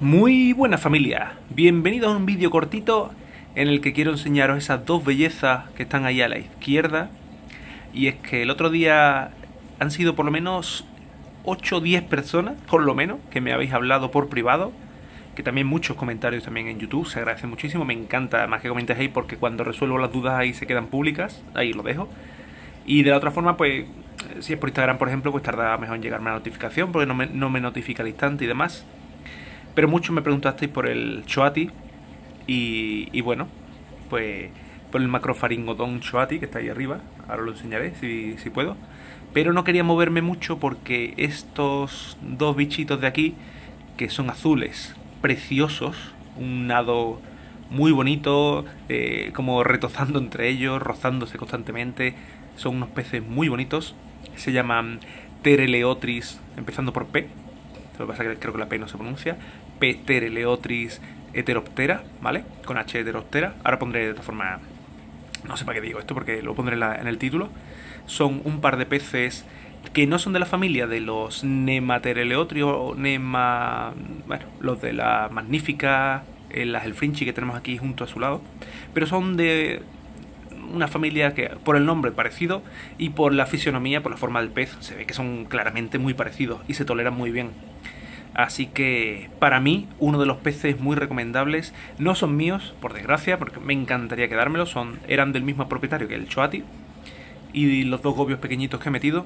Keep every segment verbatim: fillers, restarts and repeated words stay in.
Muy buena familia, bienvenidos a un vídeo cortito en el que quiero enseñaros esas dos bellezas que están ahí a la izquierda. Y es que el otro día han sido por lo menos ocho o diez personas, por lo menos, que me habéis hablado por privado. Que también muchos comentarios también en YouTube, se agradece muchísimo, me encanta más que comentéis ahí porque cuando resuelvo las dudas ahí se quedan públicas, ahí lo dejo. Y de la otra forma, pues, si es por Instagram, por ejemplo, pues tarda mejor en llegarme la notificación porque no me, no me notifica al instante y demás. Pero muchos me preguntasteis por el Choati y, y bueno, pues por el macrofaringodon Choati que está ahí arriba, ahora lo enseñaré si, si puedo. Pero no quería moverme mucho porque estos dos bichitos de aquí, que son azules, preciosos, un nado muy bonito, eh, como retozando entre ellos, rozándose constantemente, son unos peces muy bonitos, se llaman Ptereleotris, empezando por P. Lo que pasa es que creo que la P no se pronuncia. Ptereleotris heteroptera, ¿vale? Con H heteroptera. Ahora pondré de esta forma, no sé para qué digo esto porque lo pondré en, la, en el título. Son un par de peces que no son de la familia de los Nematereleotri o Nema... Bueno, los de la Magnífica, las Elfrinchi que tenemos aquí junto a su lado. Pero son de una familia que, por el nombre parecido y por la fisionomía, por la forma del pez, se ve que son claramente muy parecidos y se toleran muy bien. Así que, para mí, uno de los peces muy recomendables, no son míos, por desgracia, porque me encantaría quedármelos, son, eran del mismo propietario que el Choati y los dos gobios pequeñitos que he metido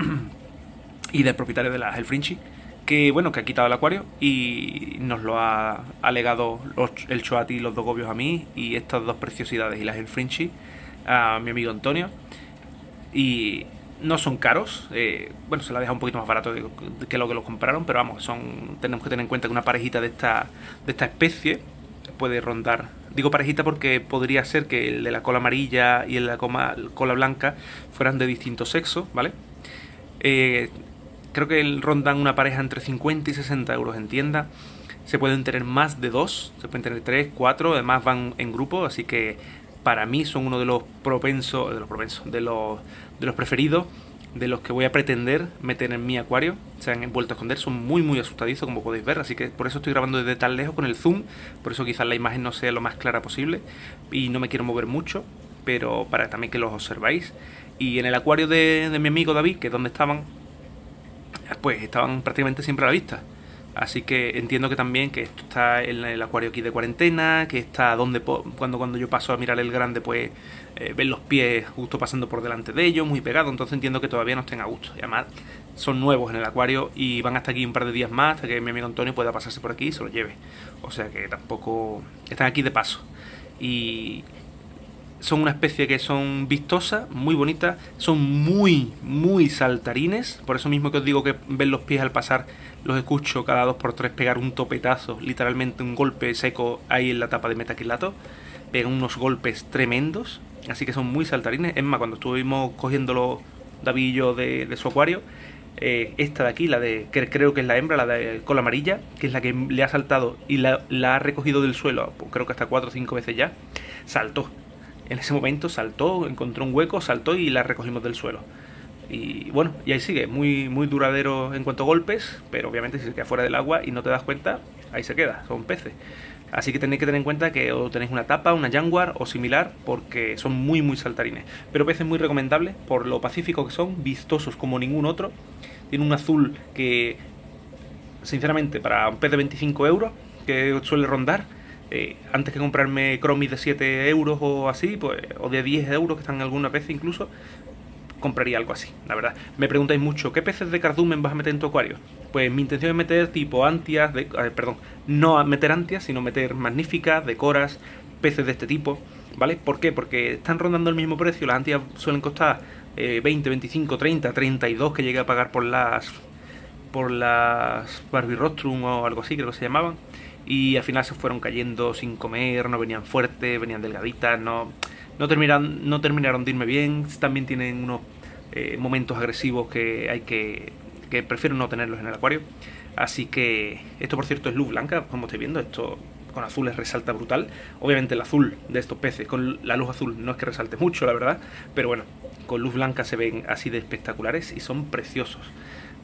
y del propietario de las Elfrinchi, que bueno, que ha quitado el acuario y nos lo ha, ha legado los, el Choati y los dos gobios a mí y estas dos preciosidades y las Elfrinchi a mi amigo Antonio. Y no son caros, eh, bueno, se la deja un poquito más barato que, que lo que los compraron, pero vamos, son tenemos que tener en cuenta que una parejita de esta, de esta especie puede rondar, digo parejita porque podría ser que el de la cola amarilla y el de la cola, cola blanca fueran de distinto sexo, ¿vale? Eh, creo que rondan una pareja entre cincuenta y sesenta euros en tienda. Se pueden tener más de dos, se pueden tener tres, cuatro, además van en grupo, así que para mí son uno de los propensos, de los propensos, de los, de los preferidos, de los que voy a pretender meter en mi acuario. Se han vuelto a esconder, son muy muy asustadizos como podéis ver, así que por eso estoy grabando desde tan lejos con el zoom, por eso quizás la imagen no sea lo más clara posible y no me quiero mover mucho, pero para también que los observáis. Y en el acuario de, de mi amigo David, que es donde estaban, pues estaban prácticamente siempre a la vista. Así que entiendo que también que esto está en el acuario aquí de cuarentena, que está donde cuando, cuando yo paso a mirar el grande, pues eh, ven los pies justo pasando por delante de ellos, muy pegados, entonces entiendo que todavía no estén a gusto. Y además son nuevos en el acuario y van hasta aquí un par de días más, hasta que mi amigo Antonio pueda pasarse por aquí y se los lleve. O sea que tampoco están aquí de paso. Y son una especie que son vistosas, muy bonitas, son muy, muy saltarines, por eso mismo que os digo que ven los pies al pasar, los escucho cada dos por tres pegar un topetazo, literalmente un golpe seco ahí en la tapa de metaquilato, pegan unos golpes tremendos, así que son muy saltarines. Es más, cuando estuvimos cogiéndolo David y yo de, de su acuario, eh, esta de aquí, la de que creo que es la hembra, la de cola amarilla, que es la que le ha saltado y la, la ha recogido del suelo, pues creo que hasta cuatro o cinco veces ya, saltó. En ese momento saltó, encontró un hueco, saltó y la recogimos del suelo. Y bueno, y ahí sigue, muy, muy duradero en cuanto a golpes, pero obviamente si se queda fuera del agua y no te das cuenta, ahí se queda, son peces. Así que tenéis que tener en cuenta que o tenéis una tapa, una jaguar o similar, porque son muy muy saltarines. Pero peces muy recomendables por lo pacíficos que son, vistosos como ningún otro. Tiene un azul que, sinceramente, para un pez de veinticinco euros, que suele rondar, Eh, antes que comprarme cromis de siete euros o así, pues, o de diez euros que están algunas veces incluso, compraría algo así, la verdad. Me preguntáis mucho, ¿qué peces de cardumen vas a meter en tu acuario? Pues mi intención es meter tipo antias, de, eh, perdón, no meter antias, sino meter magníficas, decoras, peces de este tipo, ¿vale? ¿Por qué? Porque están rondando el mismo precio, las antias suelen costar eh, veinte, veinticinco, treinta, treinta y dos que llegué a pagar por las por las Barbie Rostrum o algo así, creo que se llamaban. Y al final se fueron cayendo sin comer, no venían fuertes, venían delgaditas, no, no, terminaron, no terminaron de irme bien. También tienen unos eh, momentos agresivos que hay que, que prefiero no tenerlos en el acuario. Así que esto, por cierto, es luz blanca, como estáis viendo, esto con azules resalta brutal. Obviamente el azul de estos peces con la luz azul no es que resalte mucho, la verdad, pero bueno, con luz blanca se ven así de espectaculares y son preciosos.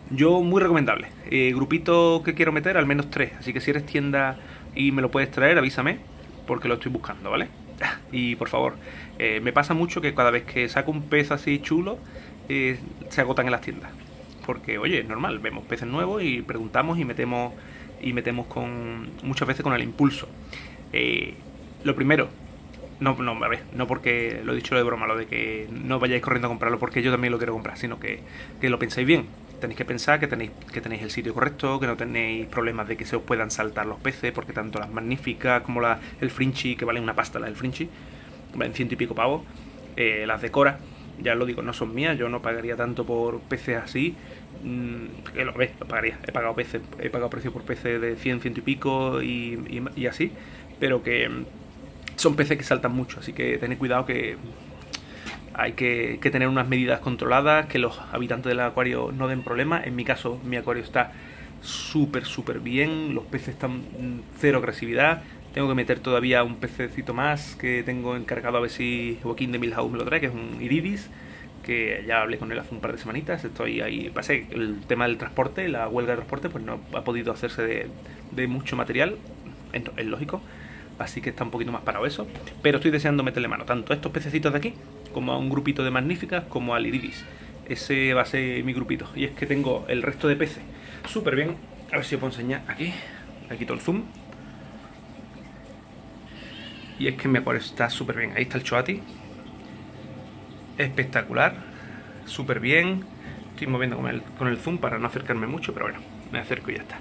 Yo muy recomendable. Eh, grupito que quiero meter, al menos tres. Así que si eres tienda y me lo puedes traer, avísame, porque lo estoy buscando, ¿vale? Y por favor, eh, me pasa mucho que cada vez que saco un pez así chulo, eh, se agotan en las tiendas. Porque, oye, es normal, vemos peces nuevos y preguntamos y metemos y metemos con muchas veces con el impulso. Eh, lo primero, no, no, a ver, no porque lo he dicho de broma, lo de que no vayáis corriendo a comprarlo porque yo también lo quiero comprar, sino que, que lo penséis bien. Tenéis que pensar que tenéis, que tenéis el sitio correcto, que no tenéis problemas de que se os puedan saltar los peces, porque tanto las magníficas como la, el Frenchy, que valen una pasta, la del Frenchy, valen ciento y pico pavos, eh, las de Cora, ya lo digo, no son mías, yo no pagaría tanto por peces así, mmm, que lo ves, lo pagaría, he pagado peces, he pagado precio por peces de cien, ciento y pico y, y, y así, pero que son peces que saltan mucho, así que tened cuidado que hay que, que tener unas medidas controladas, que los habitantes del acuario no den problemas. En mi caso, mi acuario está súper, súper bien, los peces están cero agresividad. Tengo que meter todavía un pececito más que tengo encargado, a ver si Joaquín de Milhouse me lo trae, que es un iridis, que ya hablé con él hace un par de semanitas. Estoy ahí, pasé el tema del transporte, la huelga de transporte, pues no ha podido hacerse de, de mucho material, es, es lógico. Así que está un poquito más parado eso. Pero estoy deseando meterle mano tanto a estos pececitos de aquí, como a un grupito de magníficas, como al iridis. Ese va a ser mi grupito. Y es que tengo el resto de peces súper bien. A ver si os puedo enseñar aquí. Le quito el zoom. Y es que mi acuario está súper bien. Ahí está el choati. Espectacular. Súper bien. Estoy moviendo con el, con el zoom para no acercarme mucho, pero bueno, me acerco y ya está.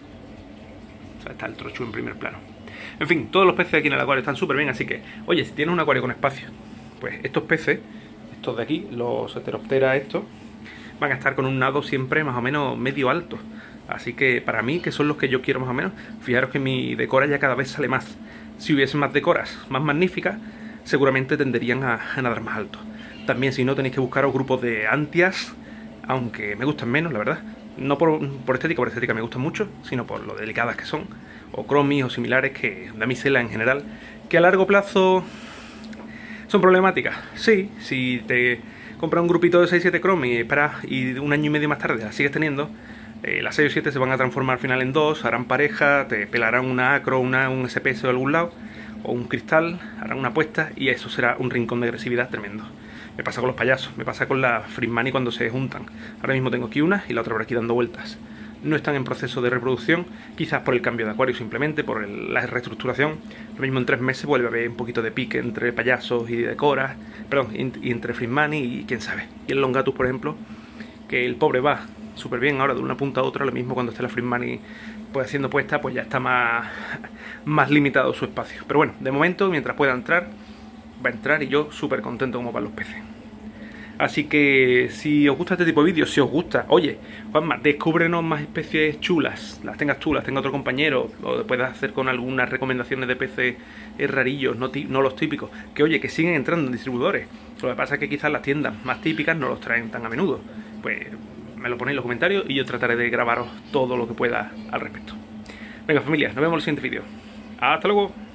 O sea, está el trochu en primer plano. En fin, todos los peces aquí en el acuario están súper bien, así que, oye, si tienes un acuario con espacio, pues estos peces, estos de aquí, los Heteroptera estos, van a estar con un nado siempre más o menos medio alto. Así que para mí, que son los que yo quiero más o menos, fijaros que mi decora ya cada vez sale más. Si hubiese más decoras más magníficas, seguramente tenderían a, a nadar más alto. También, si no, tenéis que buscaros grupos de antias, aunque me gustan menos, la verdad. No por, por estética, por estética me gustan mucho, sino por lo delicadas que son, o cromis o similares, que damisela en general, que a largo plazo son problemáticas. Sí, si te compras un grupito de seis siete cromis y esperas y un año y medio más tarde las sigues teniendo, eh, las seis o siete se van a transformar al final en dos, harán pareja, te pelarán una acro, una, un S P S de algún lado, o un cristal, harán una apuesta y eso será un rincón de agresividad tremendo. Me pasa con los payasos, me pasa con la Frismani cuando se juntan. Ahora mismo tengo aquí una y la otra por aquí dando vueltas. No están en proceso de reproducción, quizás por el cambio de acuario simplemente, por el, la reestructuración. Lo mismo en tres meses vuelve a haber un poquito de pique entre payasos y decoras, perdón, y, y entre Frismani y quién sabe. Y el Longatus, por ejemplo, que el pobre va súper bien ahora de una punta a otra, lo mismo cuando esté la Frismani pues haciendo puesta, pues ya está más, más limitado su espacio. Pero bueno, de momento, mientras pueda entrar, va a entrar y yo súper contento como para los peces. Así que si os gusta este tipo de vídeos, si os gusta, oye, Juanma, descúbrenos más especies chulas, las tengas tú, las tenga otro compañero, o puedas hacer con algunas recomendaciones de peces rarillos, no, no los típicos, que oye, que siguen entrando en distribuidores. Lo que pasa es que quizás las tiendas más típicas no los traen tan a menudo. Pues me lo ponéis en los comentarios y yo trataré de grabaros todo lo que pueda al respecto. Venga familia, nos vemos en el siguiente vídeo. ¡Hasta luego!